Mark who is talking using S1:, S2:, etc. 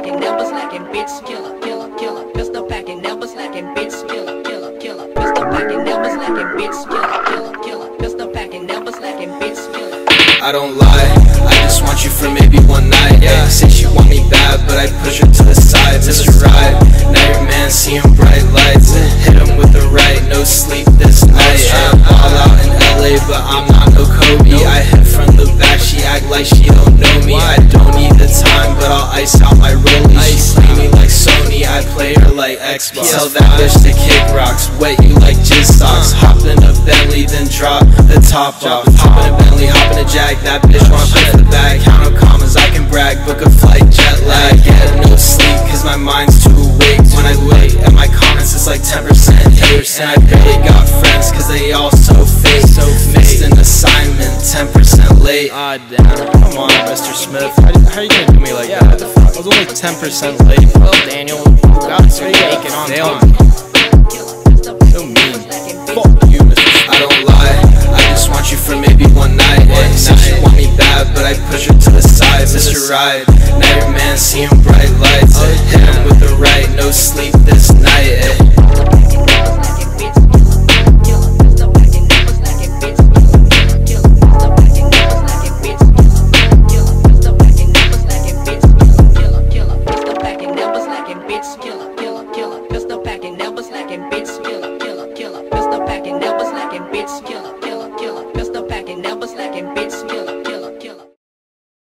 S1: packing, never slacking, bitch, killer, killer, killer. Pistol packing, never slacking, bitch, killer, killer, killer. Pistol packing, never slacking, bitch, killer, killer, killer. Pistol packing, never slacking, bitch, killer.
S2: I don't lie, I just want you for maybe one night. Yeah, say she want me bad, but I push her to the side. Mr. Right, now your man seeing bright lights. Hit him with the right, no sleep this night. Ball out in LA, but I'm not no Kobe. I hit from the back, she act like she don't know me. I don't need the time, but I'll ice out my rollie. She play me like Sony, I play her like Xbox. Tell that bitch to kick rocks, wet you like jizz socks. Hop in a Bentley, then drop the top off. Hop in a Bentley, hop in a Jag. That bitch wanna play for the bag. Count up commas, I can brag. Book a flight, jet lag. Get no sleep, cause my mind's too awake. When I wait, and my comments it's like 10%. And I barely got friends, cause they all so fake. So mixed an assignment, 10% late.
S3: Ah damn, come on Mr. Smith. How you gonna do me like that? I was only 10% late. Well Daniel, you got to make it on time. So mean. Fuck you, Mr. Smith.
S2: I don't lie, I just want you for maybe one night. Say she want me bad, but I push her to the side. Mr. Right, now your man seeing bright lights. Hit him with the right, no sleep this night.
S1: Bitch, killer.